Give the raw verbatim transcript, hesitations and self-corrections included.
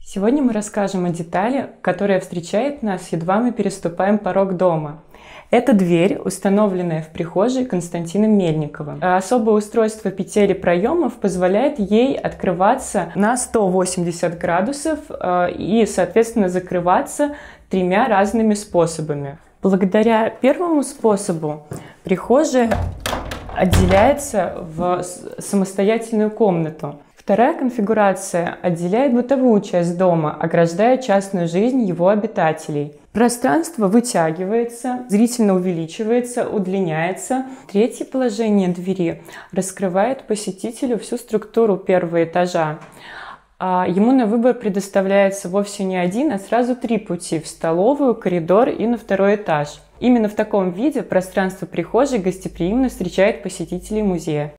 Сегодня мы расскажем о детали, которая встречает нас, едва мы переступаем порог дома. Это дверь, установленная в прихожей Константином Мельниковым. Особое устройство петель и проемов позволяет ей открываться на сто восемьдесят градусов и, соответственно, закрываться тремя разными способами. Благодаря первому способу прихожая отделяется в самостоятельную комнату. Вторая конфигурация отделяет бытовую часть дома, ограждая частную жизнь его обитателей. Пространство вытягивается, зрительно увеличивается, удлиняется. Третье положение двери раскрывает посетителю всю структуру первого этажа. Ему на выбор предоставляется вовсе не один, а сразу три пути – в столовую, коридор и на второй этаж. Именно в таком виде пространство прихожей гостеприимно встречает посетителей музея.